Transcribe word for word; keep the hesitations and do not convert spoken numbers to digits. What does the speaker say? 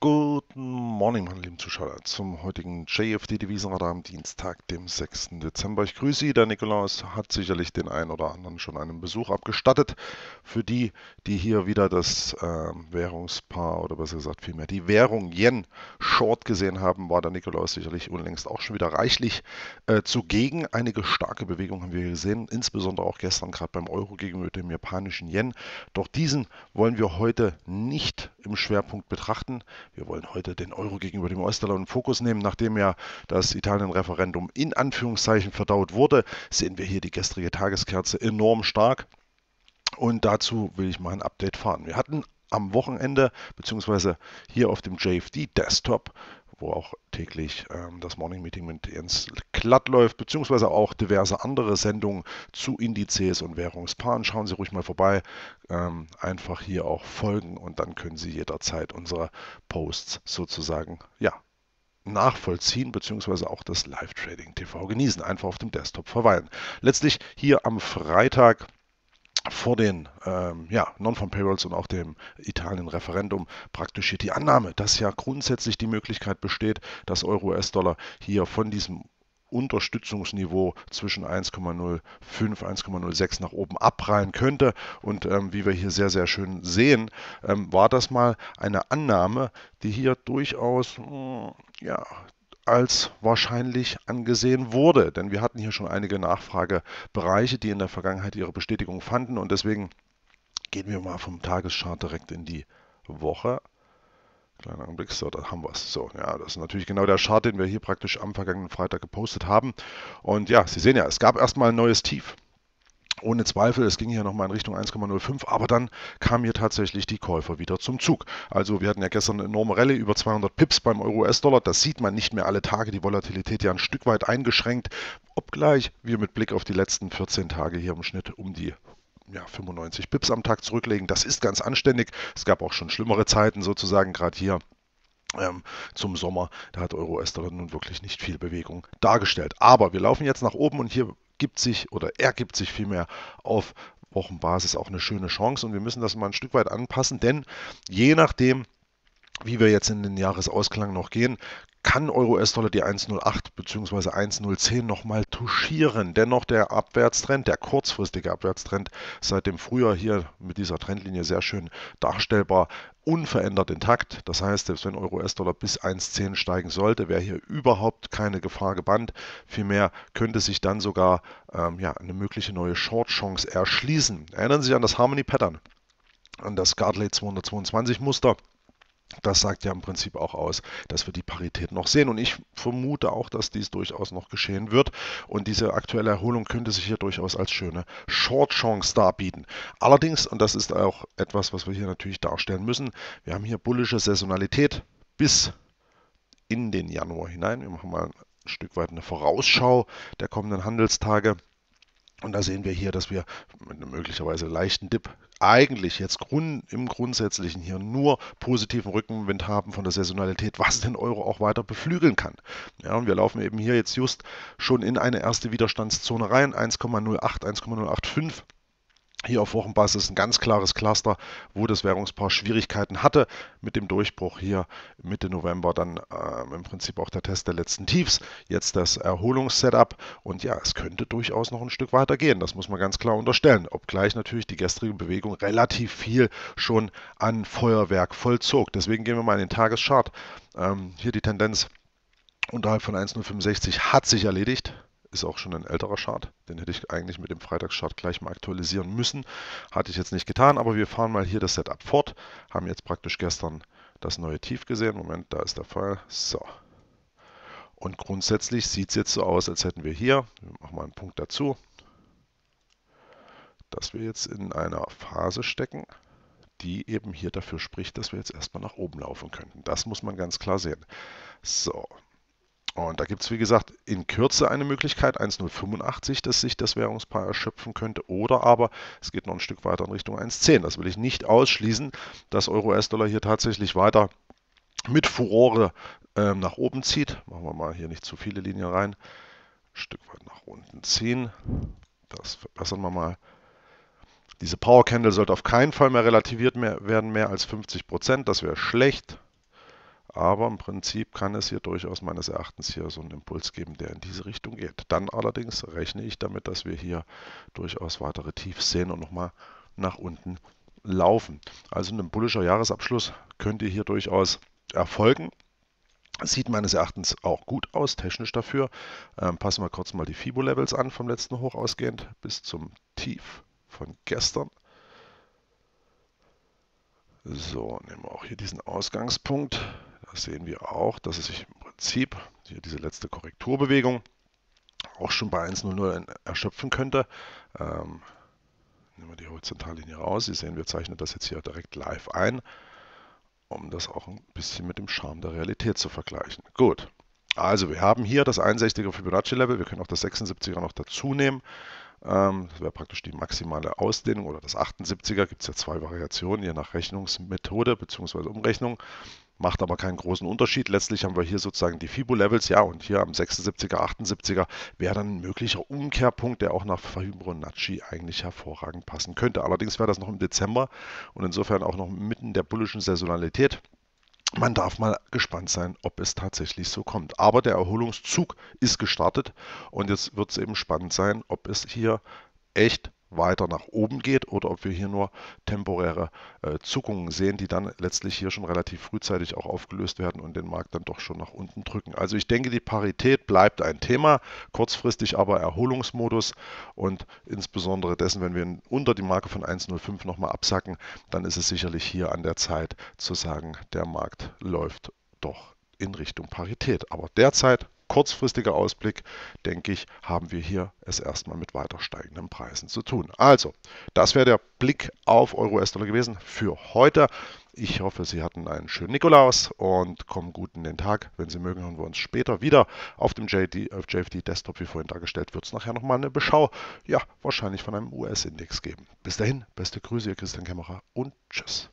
Guten Morgen, meine lieben Zuschauer, zum heutigen J F D-Devisenradar am Dienstag, dem sechsten Dezember. Ich grüße Sie. Der Nikolaus hat sicherlich den einen oder anderen schon einen Besuch abgestattet. Für die, die hier wieder das äh, Währungspaar oder besser gesagt vielmehr die Währung Yen Short gesehen haben, war der Nikolaus sicherlich unlängst auch schon wieder reichlich äh, zugegen. Einige starke Bewegungen haben wir gesehen, insbesondere auch gestern gerade beim Euro gegenüber dem japanischen Yen. Doch diesen wollen wir heute nicht im Schwerpunkt betrachten. Wir wollen heute den Euro gegenüber dem U S-Dollar in den Fokus nehmen. Nachdem ja das Italien-Referendum in Anführungszeichen verdaut wurde, sehen wir hier die gestrige Tageskerze enorm stark. Und dazu will ich mal ein Update fahren. Wir hatten am Wochenende, beziehungsweise hier auf dem J F D-Desktop, wo auch täglich ähm, das Morning Meeting mit Jens glatt läuft, beziehungsweise auch diverse andere Sendungen zu Indizes und Währungspaaren. Schauen Sie ruhig mal vorbei, ähm, einfach hier auch folgen und dann können Sie jederzeit unsere Posts sozusagen, ja, nachvollziehen, beziehungsweise auch das Live-Trading T V genießen, einfach auf dem Desktop verweilen. Letztlich hier am Freitag vor den ähm, ja, Non-Farm-Payrolls und auch dem Italien-Referendum praktisch hier die Annahme, dass ja grundsätzlich die Möglichkeit besteht, dass Euro-U S-Dollar hier von diesem Unterstützungsniveau zwischen eins Komma null fünf, eins Komma null sechs nach oben abprallen könnte. Und ähm, wie wir hier sehr, sehr schön sehen, ähm, war das mal eine Annahme, die hier durchaus mh, ja, als wahrscheinlich angesehen wurde. Denn wir hatten hier schon einige Nachfragebereiche, die in der Vergangenheit ihre Bestätigung fanden. Und deswegen gehen wir mal vom Tageschart direkt in die Woche. Kleiner Augenblick, so, da haben wir es. So, ja, das ist natürlich genau der Chart, den wir hier praktisch am vergangenen Freitag gepostet haben. Und ja, Sie sehen ja, es gab erstmal ein neues Tief. Ohne Zweifel, es ging hier nochmal in Richtung eins Komma null fünf, aber dann kamen hier tatsächlich die Käufer wieder zum Zug. Also wir hatten ja gestern eine enorme Rallye, über zweihundert Pips beim Euro-U S-Dollar. Das sieht man nicht mehr alle Tage, die Volatilität ja ein Stück weit eingeschränkt, obgleich wir mit Blick auf die letzten vierzehn Tage hier im Schnitt um die ja, fünfundneunzig Pips am Tag zurücklegen. Das ist ganz anständig. Es gab auch schon schlimmere Zeiten sozusagen, gerade hier ähm, zum Sommer. Da hat Euro-U S-Dollar nun wirklich nicht viel Bewegung dargestellt. Aber wir laufen jetzt nach oben und hier gibt sich oder ergibt sich vielmehr auf Wochenbasis auch eine schöne Chance und wir müssen das mal ein Stück weit anpassen, denn je nachdem, wie wir jetzt in den Jahresausklang noch gehen, kann Euro-U S-Dollar die eins Komma null acht bzw. eins Komma null zehn nochmal touchieren. Dennoch der Abwärtstrend, der kurzfristige Abwärtstrend seit dem Frühjahr hier mit dieser Trendlinie sehr schön darstellbar, unverändert intakt. Das heißt, selbst wenn Euro-U S-Dollar bis eins Komma zehn steigen sollte, wäre hier überhaupt keine Gefahr gebannt. Vielmehr könnte sich dann sogar ähm, ja, eine mögliche neue Short-Chance erschließen. Erinnern Sie sich an das Harmony Pattern, an das Gartley zweihundertzweiundzwanzig Muster. Das sagt ja im Prinzip auch aus, dass wir die Parität noch sehen. Und ich vermute auch, dass dies durchaus noch geschehen wird. Und diese aktuelle Erholung könnte sich hier durchaus als schöne Short-Chance darbieten. Allerdings, und das ist auch etwas, was wir hier natürlich darstellen müssen, wir haben hier bullische Saisonalität bis in den Januar hinein. Wir machen mal ein Stück weit eine Vorausschau der kommenden Handelstage. Und da sehen wir hier, dass wir mit einem möglicherweise leichten Dip eigentlich jetzt Grund, im Grundsätzlichen hier nur positiven Rückenwind haben von der Saisonalität, was den Euro auch weiter beflügeln kann. Ja, und wir laufen eben hier jetzt just schon in eine erste Widerstandszone rein, eins Komma null acht, eins Komma null fünfundachtzig. Hier auf Wochenbasis ein ganz klares Cluster, wo das Währungspaar Schwierigkeiten hatte mit dem Durchbruch hier Mitte November, dann äh, im Prinzip auch der Test der letzten Tiefs, jetzt das Erholungssetup und ja, es könnte durchaus noch ein Stück weiter gehen, das muss man ganz klar unterstellen, obgleich natürlich die gestrige Bewegung relativ viel schon an Feuerwerk vollzog. Deswegen gehen wir mal in den Tageschart. Ähm, hier die Tendenz unterhalb von eins Komma null fünfundsechzig hat sich erledigt. Ist auch schon ein älterer Chart. Den hätte ich eigentlich mit dem Freitagschart gleich mal aktualisieren müssen. Hatte ich jetzt nicht getan, aber wir fahren mal hier das Setup fort. Haben jetzt praktisch gestern das neue Tief gesehen. Moment, da ist der Fall. So. Und grundsätzlich sieht es jetzt so aus, als hätten wir hier, wir machen mal einen Punkt dazu, dass wir jetzt in einer Phase stecken, die eben hier dafür spricht, dass wir jetzt erstmal nach oben laufen könnten. Das muss man ganz klar sehen. So. Und da gibt es, wie gesagt, in Kürze eine Möglichkeit, eins Komma null fünfundachtzig, dass sich das Währungspaar erschöpfen könnte. Oder aber es geht noch ein Stück weiter in Richtung eins Komma zehn. Das will ich nicht ausschließen, dass Euro-U S-Dollar hier tatsächlich weiter mit Furore äh, nach oben zieht. Machen wir mal hier nicht zu viele Linien rein. Ein Stück weit nach unten ziehen. Das verbessern wir mal. Diese Power Candle sollte auf keinen Fall mehr relativiert mehr werden, mehr als fünfzig Prozent. Das wäre schlecht. Aber im Prinzip kann es hier durchaus meines Erachtens hier so einen Impuls geben, der in diese Richtung geht. Dann allerdings rechne ich damit, dass wir hier durchaus weitere Tiefs sehen und nochmal nach unten laufen. Also ein bullischer Jahresabschluss könnte hier durchaus erfolgen. Sieht meines Erachtens auch gut aus, technisch dafür. Ähm, passen wir kurz mal die Fibo-Levels an, vom letzten Hoch ausgehend bis zum Tief von gestern. So, nehmen wir auch hier diesen Ausgangspunkt. Da sehen wir auch, dass es sich im Prinzip, hier diese letzte Korrekturbewegung, auch schon bei eins Komma null null erschöpfen könnte. Ähm, nehmen wir die Horizontallinie raus. Sie sehen, wir zeichnen das jetzt hier direkt live ein, um das auch ein bisschen mit dem Charme der Realität zu vergleichen. Gut, also wir haben hier das einundsechziger Fibonacci-Level, wir können auch das sechsundsiebziger noch dazu nehmen. Ähm, das wäre praktisch die maximale Ausdehnung, oder das achtundsiebziger, gibt es ja zwei Variationen, je nach Rechnungsmethode bzw. Umrechnung. Macht aber keinen großen Unterschied. Letztlich haben wir hier sozusagen die Fibo-Levels, ja, und hier am sechsundsiebziger, achtundsiebziger wäre dann ein möglicher Umkehrpunkt, der auch nach Fibonacci eigentlich hervorragend passen könnte. Allerdings wäre das noch im Dezember und insofern auch noch mitten der bullischen Saisonalität. Man darf mal gespannt sein, ob es tatsächlich so kommt. Aber der Erholungszug ist gestartet und jetzt wird es eben spannend sein, ob es hier echt weiter nach oben geht oder ob wir hier nur temporäre äh, Zuckungen sehen, die dann letztlich hier schon relativ frühzeitig auch aufgelöst werden und den Markt dann doch schon nach unten drücken. Also ich denke, die Parität bleibt ein Thema, kurzfristig aber Erholungsmodus und insbesondere dessen, wenn wir unter die Marke von eins Komma null fünf nochmal absacken, dann ist es sicherlich hier an der Zeit zu sagen, der Markt läuft doch in Richtung Parität. Aber derzeit kurzfristiger Ausblick, denke ich, haben wir hier es erstmal mit weiter steigenden Preisen zu tun. Also, das wäre der Blick auf Euro-U S-Dollar gewesen für heute. Ich hoffe, Sie hatten einen schönen Nikolaus und kommen gut in den Tag. Wenn Sie mögen, hören wir uns später wieder. Auf dem J D, auf J F D Desktop, wie vorhin dargestellt, wird es nachher nochmal eine Beschau, ja, wahrscheinlich von einem U S-Index geben. Bis dahin, beste Grüße, Ihr Christian Kämmerer und tschüss.